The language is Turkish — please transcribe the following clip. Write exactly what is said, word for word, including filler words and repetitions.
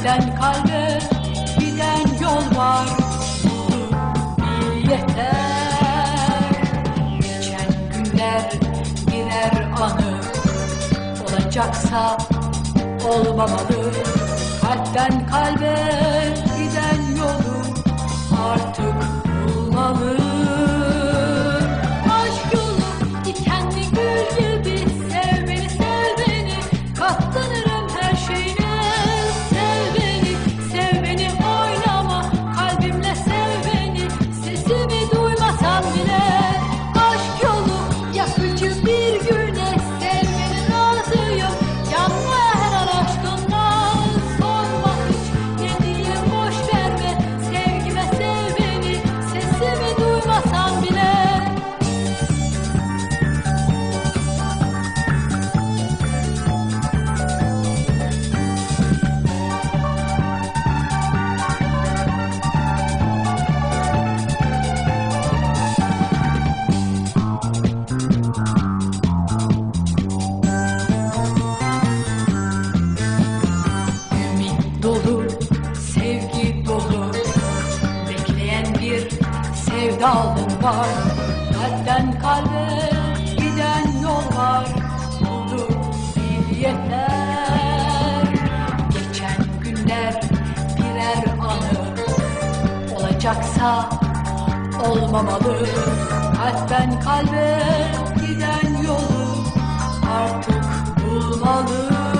Kalpten kalbe giden yol var, bunu bil yeter. Geçen günler birer anı, olacaksa olmamalı. Kalpten kalbe giden yolu artık bulmalı. Aşk yolu dikenli gül gibi, sev beni sev beni, katlanırım her şeyine. Sev beni sev beni, oynama kalbimle, sev beni sesimi duymasan bile. Aşk yolu yakıcı bir güne, sevmeni razıyım, yanma her an aşkından. Sorma hiç ne diye, boş verme sevgime, sev beni sesimi duymasan bile. Ümit dolu, sevgi dolu, bekleyen bir sevdalım var. Kalpten kalbe giden yol var, bunu bil yeter. Geçen günler birer anı, olacaksa olmamalı. Kalpten kalbe giden yolu artık bulmalı.